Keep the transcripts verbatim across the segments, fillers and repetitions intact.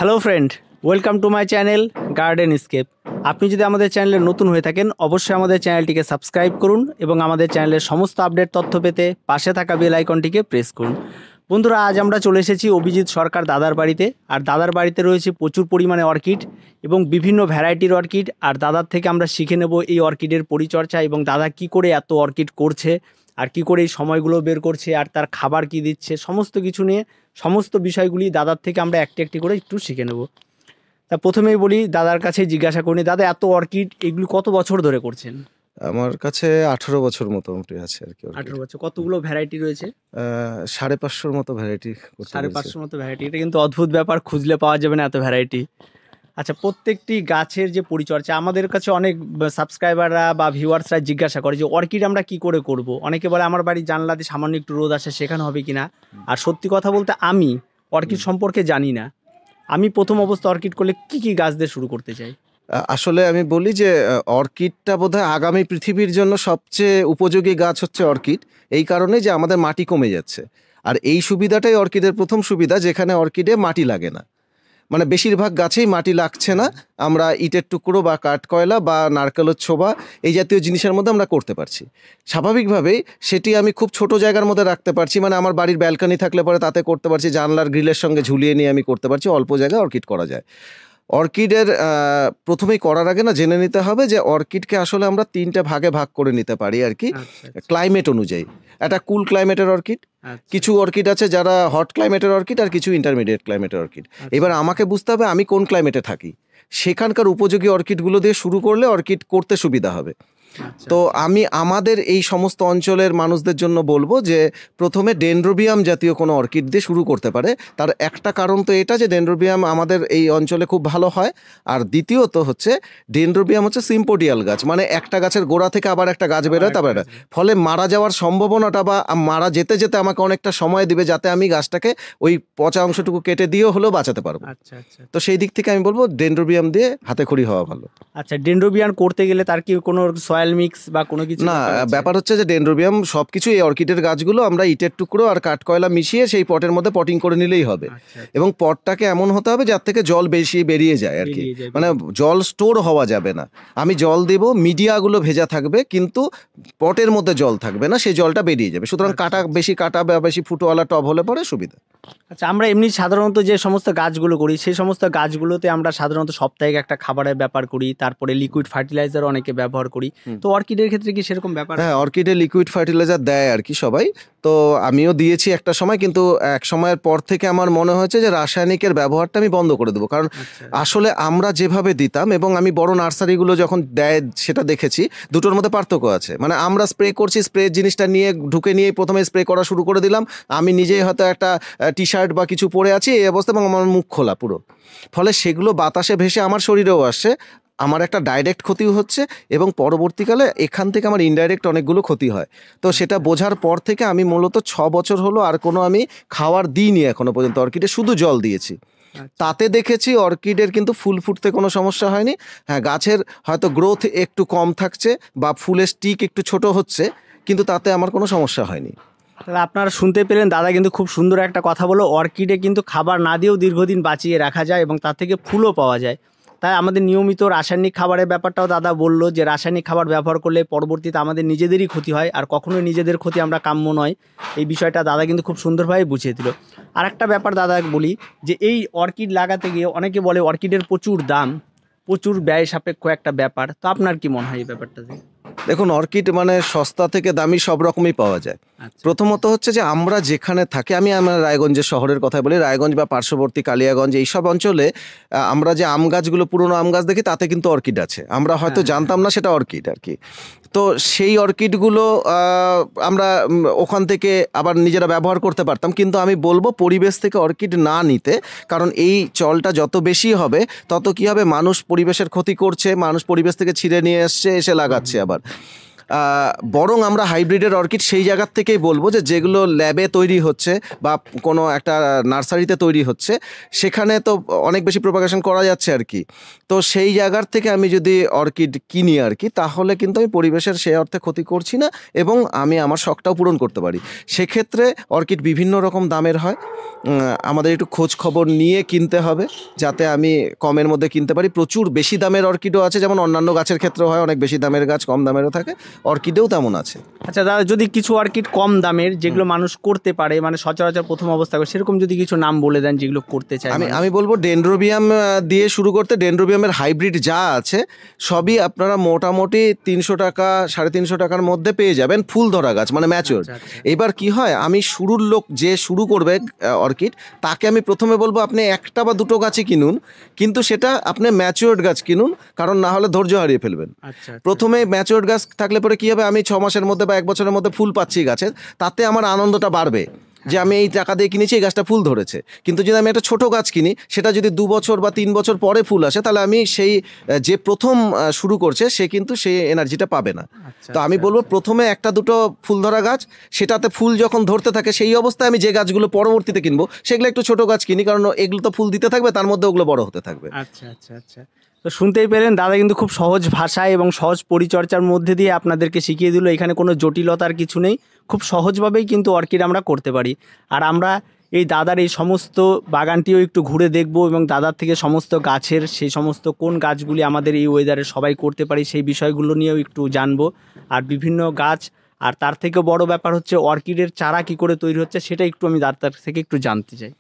Hello friend, welcome to my channel garden scape. আপনি যদি আমাদের চ্যানেলে নতুন হয়ে থাকেন অবশ্যই আমাদের চ্যানেলটিকে সাবস্ক্রাইব করুন এবং আমাদের চ্যানেলের সমস্ত আপডেট তথ্য পেতে পাশে থাকা বেল আইকনটিকে প্রেস করুন। বন্ধুরা, আজ আমরা চলে এসেছি অভিজিৎ সরকার দাদার বাড়িতে। আর দাদার বাড়িতে রয়েছে প্রচুর পরিমাণে অর্কিড এবং বিভিন্ন ভ্যারাইটির অর্কিড। আর দাদার থেকে আমরা শিখে নেব এই অর্কিডের পরিচর্যা এবং দাদা কি করে এত অর্কিড করছে আর কি করে এই সময়গুলো বের করছে আর তার খাবার কি দিচ্ছে, সমস্ত কিছু নিয়ে সমস্ত বিষয়গুলি দাদার থেকে আমরা একটি একটি করে একটু শিখে নেব। তা প্রথমেই বলি, দাদার কাছে জিজ্ঞাসা করি, দাদা এত অর্কিড এগুলো কত বছর ধরে করছেন? আমার কাছে আঠারো বছর মোটামুটি আছে আর কি। আঠারো বছর। কতগুলো ভ্যারাইটি রয়েছে? সাড়ে পাঁচশোর মতো ভ্যারাইটি। সাড়ে পাঁচশোর মতো ভ্যারাইটি, এটা কিন্তু অদ্ভুত ব্যাপার, খুঁজলে পাওয়া যাবে না এত ভ্যারাইটি। আচ্ছা, প্রত্যেকটি গাছের যে পরিচর্যা, আমাদের কাছে অনেক সাবস্ক্রাইবাররা বা ভিউয়ার্সরা জিজ্ঞাসা করে যে অর্কিড আমরা কি করে করব। অনেকে বলে আমার বাড়ির জানলাতে সামান্য একটু রোদ আসে, সেখানে হবে কিনা। আর সত্যি কথা বলতে আমি অর্কিড সম্পর্কে জানি না। আমি প্রথম অবস্থা অর্কিড করলে কি কি গাছ দিয়ে শুরু করতে চাই? আসলে আমি বলি যে অর্কিডটা বোধহয় আগামী পৃথিবীর জন্য সবচেয়ে উপযোগী গাছ হচ্ছে অর্কিড, এই কারণে যে আমাদের মাটি কমে যাচ্ছে। আর এই সুবিধাটাই অর্কিডের প্রথম সুবিধা, যেখানে অর্কিডে মাটি লাগে না। মানে বেশিরভাগ গাছেই মাটি লাগছে না, আমরা ইটের টুকরো বা কাঠকয়লা বা নারকেলের ছোবা এই জাতীয় জিনিসের মধ্যে আমরা করতে পারছি। স্বাভাবিকভাবেই সেটি আমি খুব ছোট জায়গার মধ্যে রাখতে পারছি, মানে আমার বাড়ির ব্যালকনি থাকলে পরে তাতে করতে পারছি, জানলার গ্রিলের সঙ্গে ঝুলিয়ে নিয়ে আমি করতে পারছি, অল্প জায়গায় অর্কিড করা যায়। অর্কিডের প্রথমেই করার আগে না জেনে নিতে হবে যে অর্কিডকে আসলে আমরা তিনটে ভাগে ভাগ করে নিতে পারি আর কি, ক্লাইমেট অনুযায়ী। একটা কুল ক্লাইমেটের অর্কিড, কিছু অর্কিড আছে যারা হট ক্লাইমেটের অর্কিড, আর কিছু ইন্টারমিডিয়েট ক্লাইমেটের অর্কিড। এবার আমাকে বুঝতে হবে আমি কোন ক্লাইমেটে থাকি, সেখানকার উপযোগী অর্কিডগুলো দিয়ে শুরু করলে অর্কিড করতে সুবিধা হবে। তো আমি আমাদের এই সমস্ত অঞ্চলের মানুষদের জন্য বলবো যে প্রথমে ডেনড্রোবিয়াম জাতীয় কোনো অর্কিড দিয়ে শুরু করতে পারে। তার একটা কারণ তো এটা যে ডেনড্রোবিয়াম আমাদের এই অঞ্চলে খুব ভালো হয়, আর দ্বিতীয়ত হচ্ছে ডেনড্রোবিয়াম হচ্ছে সিম্পোডিয়াল গাছ, মানে একটা গাছের গোড়া থেকে আবার একটা গাছ বেরোয়, তারপরে ফলে মারা যাওয়ার সম্ভাবনাটা বা মারা যেতে যেতে আমাকে অনেকটা সময় দিবে, যাতে আমি গাছটাকে ওই পচা অংশটুকু কেটে দিয়েও হলেও বাঁচাতে পারবো। আচ্ছা আচ্ছা। তো সেই দিক থেকে আমি বলবো ডেনড্রোবিয়াম দিয়ে হাতে খড়ি হওয়া ভালো। আচ্ছা, ডেনড্রোবিয়াম করতে গেলে তার কি কোনো সয়েল মিক্স বা কোনো কিছু? না, ব্যাপার হচ্ছে যে ডেনড্রোবিয়াম সব কিছু এই অর্কিডের গাছগুলো আমরা ইটের টুকরো আর কাঠকয়লা মিশিয়ে সেই পটের মধ্যে পটিং করে নিলেই হবে। এবং পটটাকে এমন হতে হবে যার থেকে জল বেশি বেরিয়ে যায় আর কি, মানে জল স্টোর হওয়া যাবে না। আমি জল দেব, মিডিয়াগুলো ভেজা থাকবে কিন্তু পটের মধ্যে জল থাকবে না, সেই জলটা বেরিয়ে যাবে। সুতরাং কাটা বেশি কাটা বা বেশি ফুটোওয়ালা টব হলে পরে সুবিধা। আচ্ছা, আমরা এমনি সাধারণত যে সমস্ত গাছগুলো করি সেই সমস্ত গাছগুলোতে আমরা সাধারণত সাপ্তাহিক একটা খাবারের ব্যাপার করি, তারপরে লিকুইড ফার্টিলাইজার অনেকে ব্যবহার করি। তো অর্কিডের ক্ষেত্রে কি সেরকম ব্যাপার? হ্যাঁ, অর্কিডে লিকুইড ফার্টিলাইজার দেয় আর কি সবাই, তো আমিও দিয়েছি একটা সময়, কিন্তু এক সময়ের পর থেকে আমার মনে হয়েছে যে রাসায়নিকের ব্যবহারটা আমি বন্ধ করে দেবো। কারণ আসলে আমরা যেভাবে দিতাম এবং আমি বড় নার্সারিগুলো যখন দেয় সেটা দেখেছি, দুটোর মধ্যে পার্থক্য আছে। মানে আমরা স্প্রে করছি, স্প্রে জিনিসটা নিয়ে ঢুকে নিয়ে প্রথমে স্প্রে করা শুরু করে দিলাম, আমি নিজেই হয়তো একটা টি শার্ট বা কিছু পরে আছি এই অবস্থা, এবং আমার মুখ খোলা পুরো, ফলে সেগুলো বাতাসে ভেসে আমার শরীরেও আসছে, আমার একটা ডাইরেক্ট ক্ষতি হচ্ছে এবং পরবর্তীকালে এখান থেকে আমার ইনডাইরেক্ট অনেকগুলো ক্ষতি হয়। তো সেটা বোঝার পর থেকে আমি মূলত ছ বছর হলো আর কোনো আমি খাবার দিইনি এখনো পর্যন্ত, অর্কিডে শুধু জল দিয়েছি। তাতে দেখেছি অর্কিডের কিন্তু ফুল ফুটতে কোনো সমস্যা হয়নি। হ্যাঁ, গাছের হয়তো গ্রোথ একটু কম থাকছে বা ফুলের স্টিক একটু ছোট হচ্ছে, কিন্তু তাতে আমার কোনো সমস্যা হয়নি। তাহলে আপনারা শুনতে পেলেন, দাদা কিন্তু খুব সুন্দর একটা কথা বলো, অর্কিডে কিন্তু খাবার না দিয়েও দীর্ঘদিন বাঁচিয়ে রাখা যায় এবং তার থেকে ফুলও পাওয়া যায়। তাই আমাদের নিয়মিত রাসায়নিক খাবারের ব্যাপারটাও দাদা বললো যে রাসায়নিক খাবার ব্যবহার করলে পরবর্তীতে আমাদের নিজেদেরই ক্ষতি হয়, আর কখনোই নিজেদের ক্ষতি আমরা কাম্য নয়। এই বিষয়টা দাদা কিন্তু খুব সুন্দরভাবে বুঝিয়ে দিল। আর একটা ব্যাপার দাদা বলি, যে এই অর্কিড লাগাতে গিয়ে অনেকে বলে অর্কিডের প্রচুর দাম, প্রচুর ব্যয় সাপেক্ষ একটা ব্যাপার। তো আপনার কি মনে হয় এই ব্যাপারটাতে? দেখুন, অর্কিড মানে সস্তা থেকে দামি সব রকমই পাওয়া যায়। প্রথমত হচ্ছে যে আমরা যেখানে থাকি, আমি আমার রায়গঞ্জের শহরের কথা বলি, রায়গঞ্জ বা পার্শ্ববর্তী কালিয়াগঞ্জ এইসব অঞ্চলে আমরা যে আম গাছগুলো পুরনো আম গাছ দেখি তাতে কিন্তু অর্কিড আছে, আমরা হয়তো জানতাম না সেটা অর্কিড আর কি। তো সেই অর্কিডগুলো আমরা ওখান থেকে আবার নিজেরা ব্যবহার করতে পারতাম, কিন্তু আমি বলবো পরিবেশ থেকে অর্কিড না নিতে, কারণ এই চলটা যত বেশি হবে তত কি হবে, মানুষ পরিবেশের ক্ষতি করছে, মানুষ পরিবেশ থেকে ছিঁড়ে নিয়ে আসছে এসে লাগাচ্ছে আবার। বরং আমরা হাইব্রিডের অর্কিড সেই জায়গার থেকেই বলবো যে যেগুলো ল্যাবে তৈরি হচ্ছে বা কোনো একটা নার্সারিতে তৈরি হচ্ছে সেখানে তো অনেক বেশি প্রোপাগেশন করা যাচ্ছে আর কি। তো সেই জায়গার থেকে আমি যদি অর্কিড কিনি আর কি, তাহলে কিন্তু আমি পরিবেশের সে অর্থে ক্ষতি করছি না এবং আমি আমার শখটাও পূরণ করতে পারি। সেক্ষেত্রে অর্কিড বিভিন্ন রকম দামের হয়, আমাদের একটু খোঁজ খবর নিয়ে কিনতে হবে যাতে আমি কমের মধ্যে কিনতে পারি। প্রচুর বেশি দামের অর্কিডও আছে, যেমন অন্যান্য গাছের ক্ষেত্রেও হয়, অনেক বেশি দামের গাছ কম দামেরও থাকে, অর্কিডেও তেমন আছে। আচ্ছা দাদা, যদি কিছু অর্কিড কম দামের যেগুলো মানুষ করতে পারে, মানে সচরাচর প্রথম অবস্থা করে, সেরকম যদি কিছু নাম বলে দেন যেগুলো করতে চায়। আমি আমি বলবো ডেনড্রোবিয়াম দিয়ে শুরু করতে। ডেনড্রোবিয়ামের হাইব্রিড যা আছে সবই আপনারা মোটামুটি তিনশো টাকা সাড়ে তিনশো টাকার মধ্যে পেয়ে যাবেন, ফুল ধরা গাছ মানে ম্যাচিওর। এবার কি হয়, আমি শুরুর লোক যে শুরু করবে অর্কিড, তাকে আমি প্রথমে বলবো আপনি একটা বা দুটো গাছই কিনুন, কিন্তু সেটা আপনি ম্যাচিওর্ড গাছ কিনুন, কারণ না হলে ধৈর্য হারিয়ে ফেলবেন। প্রথমে ম্যাচিওর্ড গাছ থাকলে পরে কি হবে, আমি ছ মাসের মধ্যে বা এক বছরের মধ্যে ফুল পাচ্ছি গাছের, তাতে আমার আনন্দটা বাড়বে যে আমি এই টাকা দিয়ে কিনেছি, এই গাছটা ফুল ধরেছে। কিন্তু যদি আমি একটা ছোট গাছ কিনি, সেটা যদি দু বছর বা তিন বছর পরে ফুল আসে, তাহলে আমি সেই যে প্রথম শুরু করছে সে কিন্তু সেই এনার্জিটা পাবে না। তো আমি বলবো প্রথমে একটা দুটো ফুল ধরা গাছ, সেটাতে ফুল যখন ধরতে থাকে সেই অবস্থায় আমি যে গাছগুলো পরবর্তীতে কিনবো সেগুলো একটু ছোট গাছ কিনি, কারণ এগুলো তো ফুল দিতে থাকবে, তার মধ্যে ওগুলো বড় হতে থাকবে। আচ্ছা আচ্ছা আচ্ছা তো শুনতেই পেলেন, দাদা কিন্তু খুব সহজ ভাষায় এবং সহজ পরিচর্যার মধ্যে দিয়ে আপনাদেরকে শিখিয়ে দিল। এখানে কোনো জটিলতার কিছু নেই, খুব সহজভাবেই কিন্তু অর্কিড আমরা করতে পারি। আর আমরা এই দাদার এই সমস্ত বাগানটিও একটু ঘুরে দেখব এবং দাদার থেকে সমস্ত গাছের সেই সমস্ত কোন গাছগুলি আমাদের এই ওয়েদারে সবাই করতে পারি সেই বিষয়গুলো নিয়েও একটু জানবো। আর বিভিন্ন গাছ, আর তার থেকে বড় ব্যাপার হচ্ছে অর্কিডের চারা কি করে তৈরি হচ্ছে, সেটা একটু আমি দাদার থেকে একটু জানতে চাই।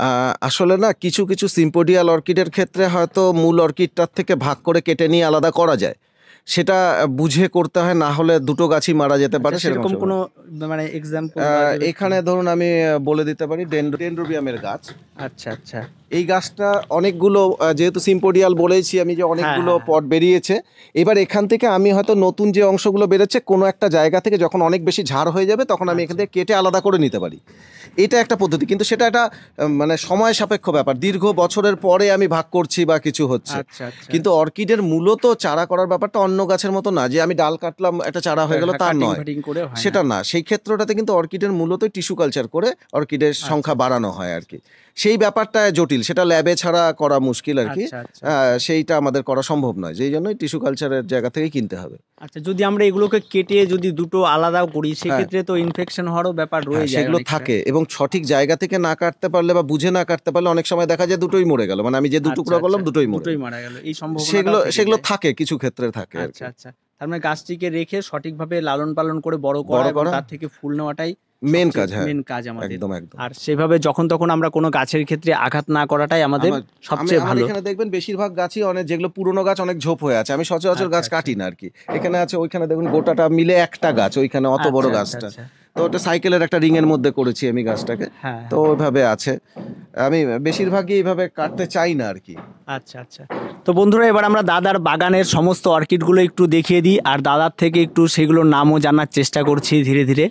আসলে না, কিছু কিছু সিম্পোডিয়াল অর্কিডের ক্ষেত্রে হয়তো মূল অর্কিডটার থেকে ভাগ করে কেটে নিয়ে আলাদা করা যায়, সেটা বুঝে করতে হয়, না হলে দুটো গাছই মারা যেতে পারে। সেরকম কোনো মানে এক্সাম্পল এখানে ধরুন আমি বলে দিতে পারি, ডেনড্রোবিয়ামের গাছ। আচ্ছা আচ্ছা এই গাছটা অনেকগুলো, যেহেতু সিম্পোডিয়াল বলেছি আমি যে অনেকগুলো পট বেরিয়েছে, এবার এখান থেকে আমি হয়তো নতুন যে অংশগুলো বেরোচ্ছে কোনো একটা জায়গা থেকে যখন অনেক বেশি ঝাড় হয়ে যাবে তখন আমি এখান থেকে কেটে আলাদা করে নিতে পারি। এটা একটা পদ্ধতি, কিন্তু সেটা একটা মানে সময় সাপেক্ষ ব্যাপার, দীর্ঘ বছরের পরে আমি ভাগ করছি বা কিছু হচ্ছে। কিন্তু অর্কিডের মূলত চারা করার ব্যাপারটা অন্য গাছের মতো না যে আমি ডাল কাটলাম একটা চারা হয়ে গেল, তা নয়, সেটা না। সেই ক্ষেত্রটাতে কিন্তু অর্কিডের মূলত টিস্যু কালচার করে অর্কিডের সংখ্যা বাড়ানো হয় আর কি। সেই ব্যাপারটা জটিল, সেটা ল্যাবে ছাড়া করা মুশকিল আর কি, সেইটা আমাদের করা সম্ভব নয়, যেই জন্যই টিস্যু কালচারের জায়গা থেকে কিনতে হবে। আচ্ছা, যদি আমরা এগুলোকে কেটে যদি দুটো আলাদাও করি সেক্ষেত্রে তো ইনফেকশন হওয়ারও ব্যাপার রয়ে যায়, সেগুলো থাকে। এবং সঠিক জায়গা থেকে না কাটতে পারলে বা বুঝে না কাটতে পারলে অনেক সময় দেখা যায় দুটোই মরে গেল, মানে আমি যে দুটো টুকরো করলাম দুটোই দুটোই মারা গেল, এই সম্ভাবনা সেগুলো সেগুলো থাকে কিছু ক্ষেত্রে থাকে। আচ্ছা আচ্ছা তার মানে গাছটিকে রেখে সঠিকভাবে লালন পালন করে বড় করা এবং তার থেকে ফুল নেওয়াটাই মেন কাজ। হ্যাঁ, মেন কাজ আমাদের। একদম একদম। আর সেভাবে যখন তখন আমরা কোনো গাছের ক্ষেত্রে আঘাত না করাটাই আমাদের সবচেয়ে ভালো। এখানে দেখবেন বেশিরভাগ গাছই অনেক, যেগুলো পুরনো গাছ অনেক ঝোপ হয়ে আছে, আমি সচরাচর গাছ কাটি না আর কি। এখানে আছে, ওইখানে দেখুন গোটাটা মিলে একটা গাছ, ওইখানে অত বড় গাছটা, তো ওটা সাইকেলের একটা রিং এর মধ্যে করেছি আমি গাছটাকে, তো ওইভাবে আছে। আমি বেশিরভাগই এইভাবে কাটতে চাই না আর কি। আচ্ছা আচ্ছা তো বন্ধুরা, এবার আমরা দাদার বাগানের সমস্ত অর্কিডগুলো একটু দেখিয়ে দিই আর দাদার থেকে একটু সেগুলোর নামও জানার চেষ্টা করছি ধীরে ধীরে।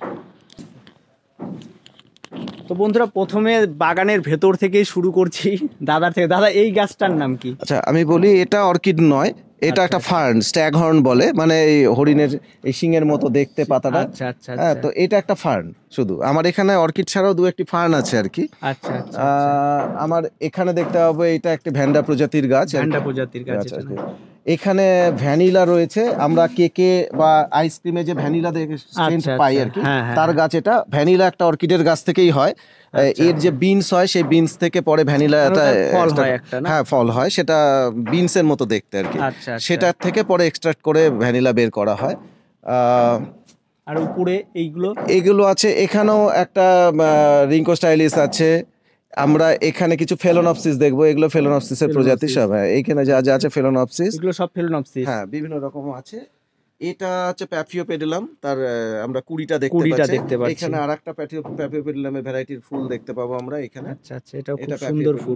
তো বন্ধুরা, প্রথমে বাগানের ভেতর থেকেই শুরু করছি দাদার থেকে। দাদা, এই গাছটার নাম কি? আচ্ছা, আমি বলি এটা অর্কিড নয়, এটা একটা ফার্ন, স্ট্যাগ হর্ন বলে, মানে এই হরিণের এই শিংয়ের মতো দেখতে পাতাটা। আচ্ছা আচ্ছা হ্যাঁ, তো এটা একটা ফার্ন। শুধু আমার এখানে অর্কিড ছাড়াও দু একটি ফার্ন আছে আর কি। আচ্ছা আচ্ছা আমার এখানে দেখতে হবে, এটা একটা ভ্যান্ডা প্রজাতির গাছ। ভ্যান্ডা প্রজাতির গাছ। এখানে ভ্যানিলা রয়েছে, আমরা কেকে বা আইসক্রিমে যে ভ্যানিলা সেন্ট পাই আর কি, তার গাছ এটা। ভ্যানিলা একটা অর্কিডের গাছ থেকেই হয়। এর যে বিনস হয় সেই বিনস থেকে পরে ভ্যানিলাটা, হ্যাঁ ফল হয়, সেটা বিনসের মতো দেখতে আর কি। সেটার থেকে পরে এক্সট্রাক্ট করে ভ্যানিলা বের করা হয়। আর উপরে এইগুলো এইগুলো আছে, এখানেও একটা রিঙ্কো স্টাইলিস আছে। আমরা এখানে কিছু ফেলোনপসিস দেখবো, এগুলো ফেলোনপসিসের প্রজাতি সব। হ্যাঁ, এইখানে যা যা আছে ফেলোনপসিস, এগুলো সব ফেলোনপসিস। হ্যাঁ, বিভিন্ন রকম আছে। এটা হচ্ছে প্যাফিওপেডিলাম, তার আমরা কুড়িটা দেখতে পাচ্ছি। এখানে আরেকটা প্যাফিওপেডিলামের ভ্যারাইটির ফুল দেখতে পাবো আমরা এখানে। আচ্ছা আচ্ছা, এটা খুব সুন্দর ফুল।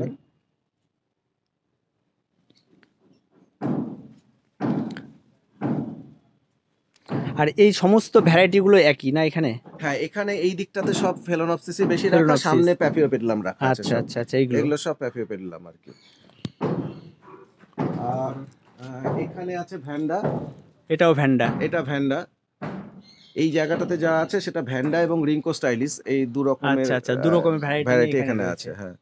আর এই সমস্ত ভ্যারাইটিগুলো একই না এখানে? হ্যাঁ, এখানে এই দিকটাতে সব ফেলোনপসিসই বেশি রাখা, সামনে প্যাফিওপেডিলাম রাখা আছে। আচ্ছা আচ্ছা আচ্ছা, এগুলো সব প্যাফিওপেডিলাম আর কি। আর এখানে আছে ভ্যান্ডা, এটাও ভ্যান্ডা। এটা ভ্যান্ডা। এই জায়গাটাতে যা আছে সেটা ভ্যান্ডা এবং রিঙ্কো স্টাইলিশ, এই দু রকমের আচ্ছা আচ্ছা দু রকমের ভ্যারাইটি ভ্যারাইটি এখানে এখানে রয়েছে। আছে। হ্যাঁ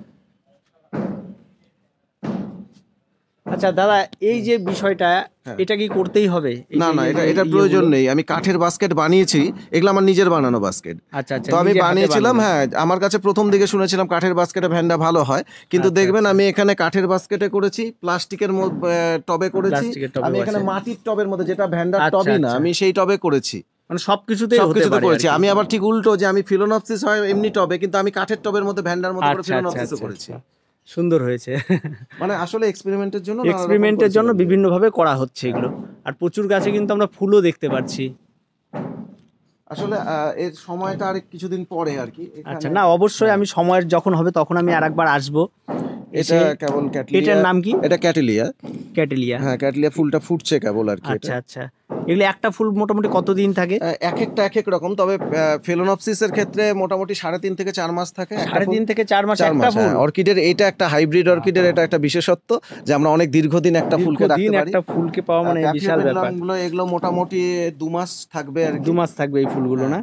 আচ্ছা দাদা, এই যে বিষয়টা হ্যাঁ। এটা কি করতেই হবে? এই না যে না, এই এটা যে এটার প্রয়োজন নেই। আমি কাঠের বাস্কেট বানিয়েছি, এগুলো আমার নিজের বানানো বাস্কেট। আচ্ছা আচ্ছা তো আমি নিজে হাতে বানিয়েছিলাম। বানানো। হ্যাঁ, আমার কাছে প্রথম দিকে শুনেছিলাম কাঠের বাস্কেটে ভ্যান্ডা ভালো হয়, কিন্তু আচ্ছা, দেখবেন আচ্ছা। আমি এখানে কাঠের বাস্কেটে করেছি, প্লাস্টিকের মধ্যে টবে করেছি, প্লাস্টিকের টবেও আমি এখানে আছে। মাটির টবের মধ্যে, যেটা ভ্যান্ডার আচ্ছা, টবই না, আচ্ছা। আমি সেই টবে করেছি। মানে সবকিছুতেই হতে সবকিছুতে পারে করেছি। আরকি। আমি আবার ঠিক উল্টো, যে আমি ফিলোনপসিস হয় এমনি টবে, কিন্তু আমি কাঠের টবের মধ্যে ভ্যান্ডার মতো করে আচ্ছা আচ্ছা ফিলোনপসিসও আচ্ছা করেছি। আচ্ছা। সুন্দর হয়েছে। মানে আসলে এক্সপেরিমেন্টের জন্য নানা রকম এক্সপেরিমেন্টের জন্য করেছিলাম। বিভিন্নভাবে করা হচ্ছে এগুলো। আর প্রচুর গাছে কিন্তু আমরা ফুলও দেখতে পাচ্ছি। আসলে আহ, এর সময়টা আর কিছুদিন পরে আর কি। আচ্ছা, এখানে না অবশ্যই আমি সময়ের যখন হবে তখন আমি আরেকবার আসবো। এটা এসে কেবল ক্যাটলিয়া। এটার নাম কি? এটা ক্যাটেলিয়া। ক্যাটেলিয়া। হ্যাঁ, ক্যাটলিয়া ফুলটা ফুটছে কেবল আর কি। আচ্ছা এটা আচ্ছা। এগুলো একটা ফুল মোটামুটি কতদিন থাকে? আহ, এক একটা এক এক রকম, তবে ফেলোনপসিসের ক্ষেত্রে মোটামুটি সাড়ে তিন থেকে চার মাস থাকে একটা সাড়ে ফুল। তিন থেকে চার মাস চার একটা মাস ফুল? হ্যাঁ। অর্কিডের এটা একটা হাইব্রিড অর্কিডের এটা একটা বিশেষত্ব, যে আমরা অনেক দীর্ঘদিন একটা ফুলকে রাখতে দীর্ঘদিন পারি। একটা ফুলকে পাওয়া মানে আর বিশাল ব্যাপার। গুলো এগুলো মোটামুটি দু মাস থাকবে আর কি। দু মাস থাকবে এই ফুলগুলো না? হ্যাঁ।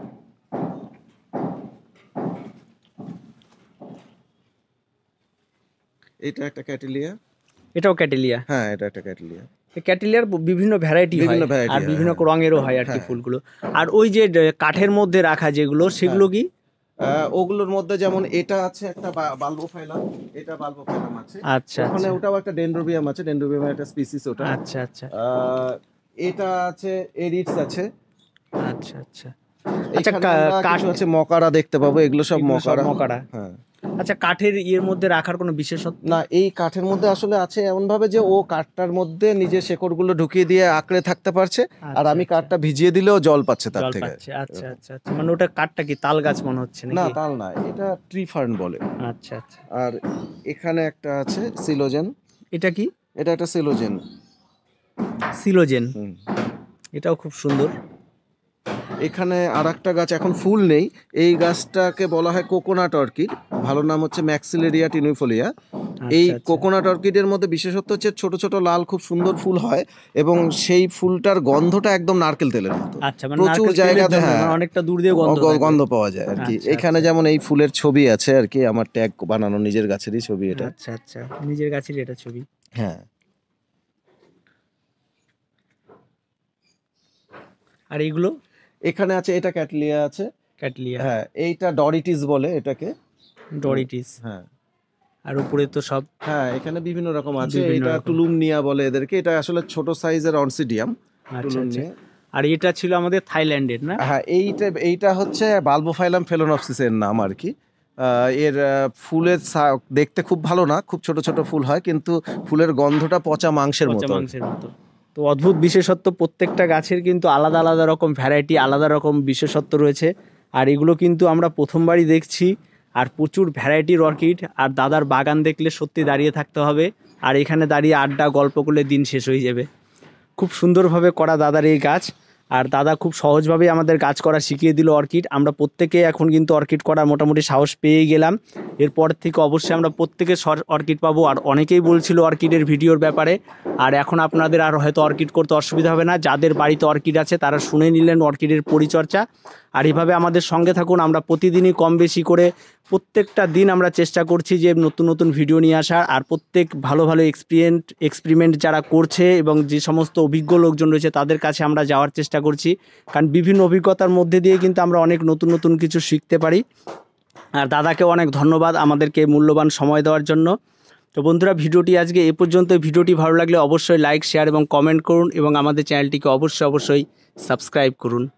এটা একটা ক্যাটেলিয়া। এটাও ক্যাটেলিয়া। হ্যাঁ, এটা একটা ক্যাটেলিয়া। ক্যাটেলিয়ার বিভিন্ন ভ্যারাইটি হয়, বিভিন্ন variety আর হয়, বিভিন্ন হ্যাঁ। রঙেরও হয় আর কি হ্যাঁ। ফুলগুলো। আর ওই যে ড- কাঠের মধ্যে রাখা যেগুলো, সেগুলো কি? আহ, ওগুলোর মধ্যে যেমন এটা আছে একটা বালবোফাইলাম, এটা বালবোফাইলাম আছে। আচ্ছা ওখানে আচ্ছা ওটাও একটা ডেনড্রোবিয়াম আছে, ডেনড্রোবিয়ামের একটা স্পিসিস ওটা। আচ্ছা আচ্ছা আহ, এটা আছে এরিডস আছে। আচ্ছা আচ্ছা আচ্ছা। এখানে কা- আমরা কাঠ কিছু আছে মকারা দেখতে পাবো, এগুলো সব এগুলো সব মকারা। মকারা। হ্যাঁ। আচ্ছা, কাঠের ইয়ের মধ্যে রাখার কোনো বিশেষত্ব? না, এই কাঠের মধ্যে আসলে আছে এমন ভাবে যে ও কাঠটার মধ্যে নিজের শেকড়গুলো ঢুকিয়ে দিয়ে আঁকড়ে থাকতে পারছে, আর আচ্ছা, আমি আচ্ছা। কাঠটা ভিজিয়ে দিলেও জল পাচ্ছে তার জল থেকে। পাচ্ছে। আচ্ছা আচ্ছা আচ্ছা। মানে ওটা কাঠটা কি তাল গাছ মনে হচ্ছে না, নাকি? তাল না, এটা ট্রি ফার্ন বলে। আচ্ছা আচ্ছা। আর এখানে একটা আছে সিলোজেন। এটা কি? এটা একটা সিলোজেন। সিলোজেন। হুম। এটাও খুব সুন্দর। এখানে আর একটা গাছ এখন ফুল নেই, এই গাছটাকে বলা হয় কোকোনাট অর্কিড, ভালো নাম হচ্ছে ম্যাক্সিলেরিয়া টিনুইফোলিয়া। এই আচ্ছা আচ্ছা কোকোনাট অর্কিডের মধ্যে বিশেষত্ব হচ্ছে ছোট ছোট লাল খুব সুন্দর ফুল হয়, এবং সেই ফুলটার গন্ধটা একদম নারকেল তেলের মতো। আচ্ছা। মানে প্রচুর নারকেল তেলের জায়গাতে জন্য, হ্যাঁ মানে অনেকটা দূর দিয়ে গন্ধ গ- থাকবে। গন্ধ পাওয়া যায় আর কি। আচ্ছা, এখানে আচ্ছা। যেমন এই ফুলের ছবি আছে আর কি, আমার ট্যাগ বানানো নিজের গাছেরই ছবি এটা। আচ্ছা আচ্ছা। নিজের গাছের এটা ছবি। হ্যাঁ। আর এইগুলো? এখানে আছে এটা ক্যাটলিয়া আছে। ক্যাটলিয়া। হ্যাঁ, এইটা ডরিটিস বলে এটাকে। ডরিটিস। হ্যাঁ আর উপরে তো সব হ্যাঁ, এখানে বিভিন্ন রকম আছে। বিভিন্ন এটা রকম। টুলুমনিয়া বলে এদেরকে, এটা আসলে ছোট সাইজের অনসিডিয়াম। আচ্ছা আচ্ছা। টুলুমনিয়া। আর এটা ছিল আমাদের থাইল্যান্ডের না? হ্যাঁ, এইটা এইটা হচ্ছে বালবোফাইলাম ফেলোনপসিসের নাম আর কি। আহ, এর আহ, ফুলের সা- দেখতে খুব ভালো না, খুব ছোট ছোট ফুল হয়, কিন্তু ফুলের গন্ধটা পচা মাংসের পচা মতো। মাংসের মতো। তো অদ্ভুত বিশেষত্ব, প্রত্যেকটা গাছের কিন্তু আলাদা আলাদা রকম ভ্যারাইটি, আলাদা রকম বিশেষত্ব রয়েছে। আর এগুলো কিন্তু আমরা প্রথমবারই দেখছি। আর প্রচুর ভ্যারাইটির অর্কিড, আর দাদার বাগান দেখলে সত্যি দাঁড়িয়ে থাকতে হবে। আর এখানে দাঁড়িয়ে আড্ডা গল্প করলে দিন শেষ হয়ে যাবে। খুব সুন্দরভাবে করা দাদার এই গাছ। আর দাদা খুব সহজভাবেই আমাদের গাছ করা শিখিয়ে দিল অর্কিড। আমরা প্রত্যেকে এখন কিন্তু অর্কিড করার মোটামুটি সাহস পেয়ে গেলাম। এরপর থেকে অবশ্যই আমরা প্রত্যেকে অর্কিড পাবো। আর অনেকেই বলছিল অর্কিডের ভিডিওর ব্যাপারে। আর এখন আপনাদের আর হয়তো অর্কিড করতে অসুবিধা হবে না, যাদের বাড়িতে অর্কিড আছে তারা শুনে নিলেন অর্কিডের পরিচর্যা। আর এইভাবে আমাদের সঙ্গে থাকুন। আমরা প্রতিদিনই কম বেশি করে প্রত্যেকটা দিন আমরা চেষ্টা করছি যে নতুন নতুন ভিডিও নিয়ে আসার। আর প্রত্যেক ভালো ভালো এক্সপিরিয়েন্ট এক্সপেরিমেন্ট যারা করছে এবং যে সমস্ত অভিজ্ঞ লোকজন রয়েছে তাদের কাছে আমরা যাওয়ার চেষ্টা করছি, কারণ বিভিন্ন অভিজ্ঞতার মধ্যে দিয়ে কিন্তু আমরা অনেক নতুন নতুন কিছু শিখতে পারি। আর দাদাকেও অনেক ধন্যবাদ আমাদেরকে মূল্যবান সময় দেওয়ার জন্য। তো বন্ধুরা, ভিডিওটি আজকে এ পর্যন্ত। ভিডিওটি ভালো লাগলে অবশ্যই লাইক, শেয়ার এবং কমেন্ট করুন, এবং আমাদের চ্যানেলটিকে অবশ্যই অবশ্যই সাবস্ক্রাইব করুন।